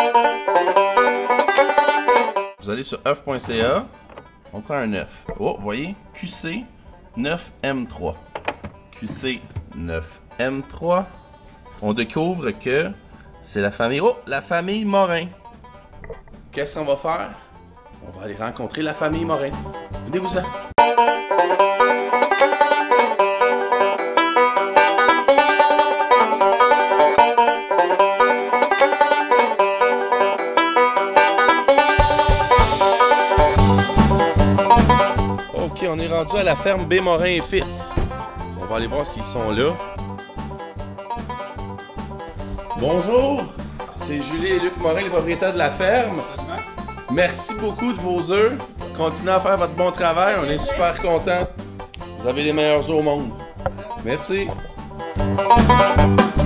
Vous allez sur œuf.ca, on prend un œuf. Oh, vous voyez, QC9M3. QC9M3. On découvre que c'est la famille... Oh, la famille Morin. Qu'est-ce qu'on va faire? On va aller rencontrer la famille Morin. Venez-vous-en. Ok, on est rendu à la ferme B. Morin et Fils. On va aller voir s'ils sont là. Bonjour, c'est Julie et Luc Morin, les propriétaires de la ferme. Merci beaucoup de vos œufs. Continuez à faire votre bon travail, on est super contents. Vous avez les meilleurs œufs au monde. Merci.